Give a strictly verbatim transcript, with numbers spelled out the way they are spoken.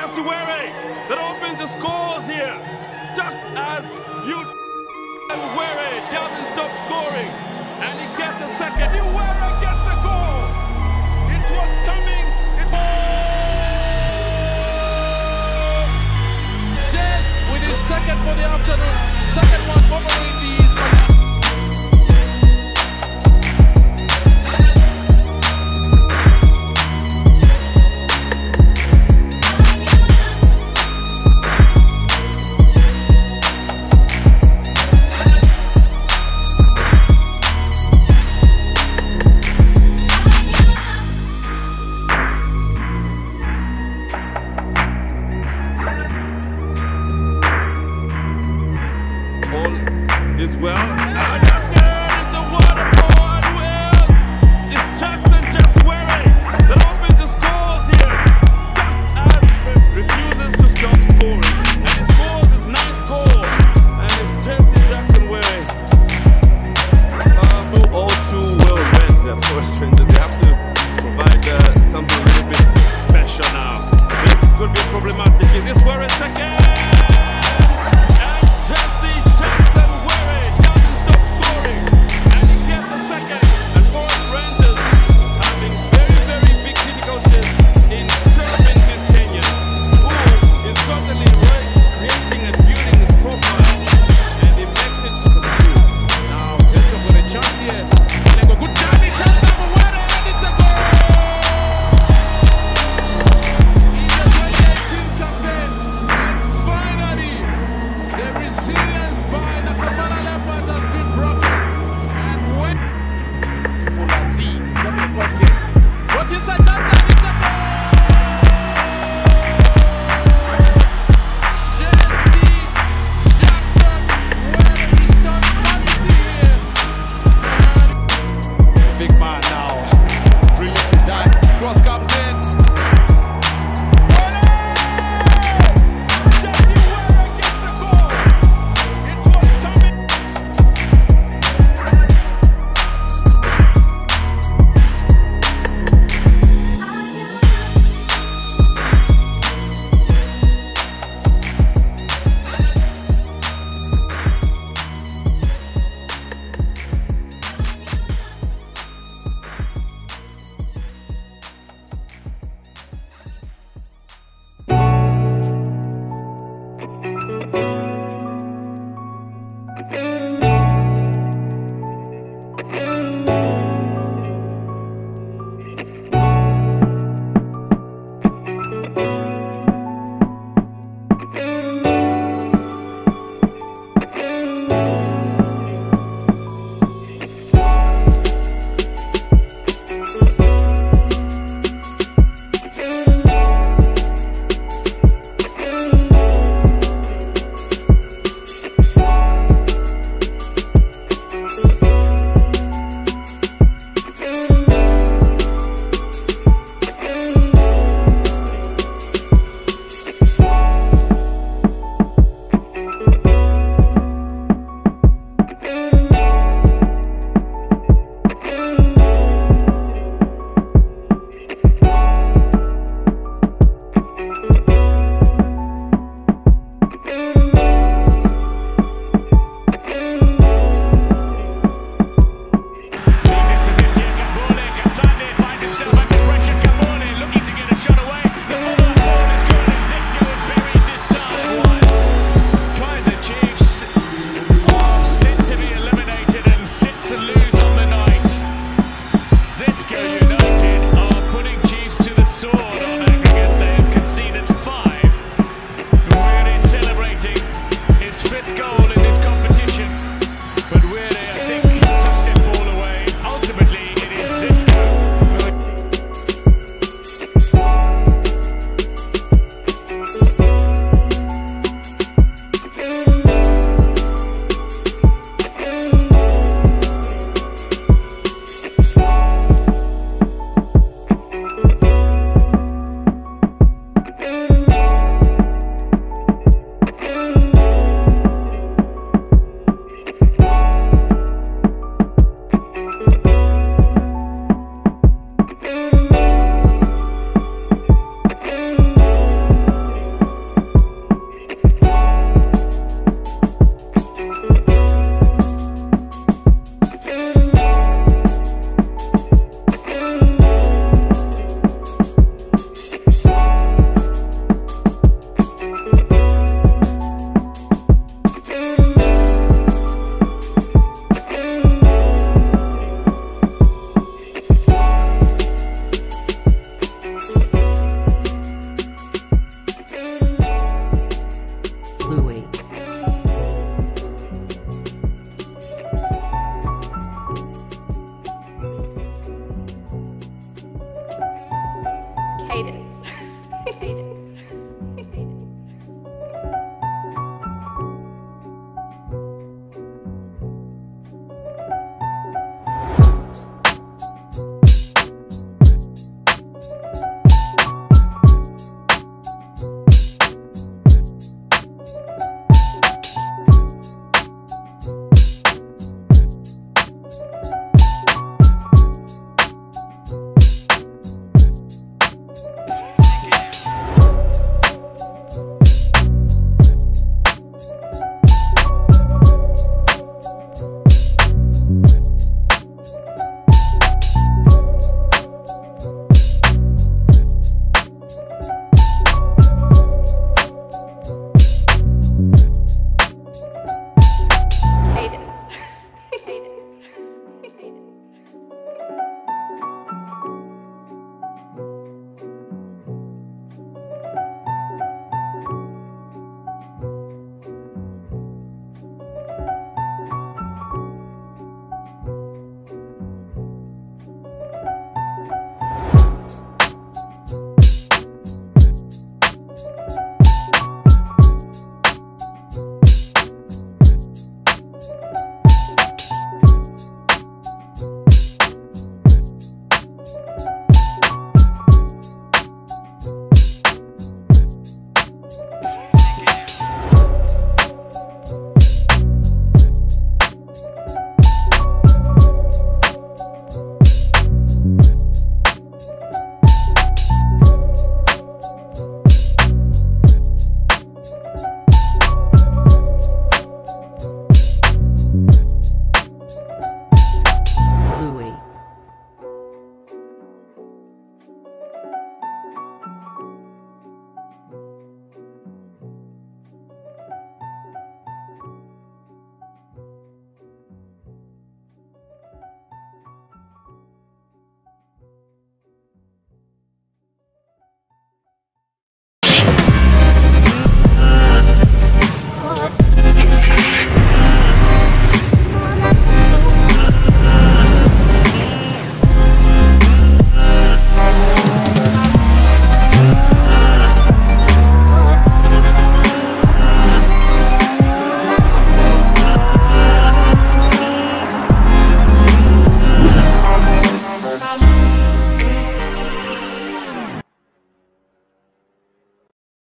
Jasuwere that opens the scores here. Just as you and Were doesn't stop scoring, and he gets a second. Were gets the goal. It was coming. It Chef with his second for the afternoon. Second one following these. Is well, and that's it, it's a wonderful and Wales. It's Jackson Jasuwere that opens the scores here, just as refuses to stop scoring, and he scores his ninth goal, and it's Jesse Jackson-Were. Uh, who all too well read the first Rangers. They have to provide uh, something a little bit special now. This could be problematic. Is this Were's second? And Jesse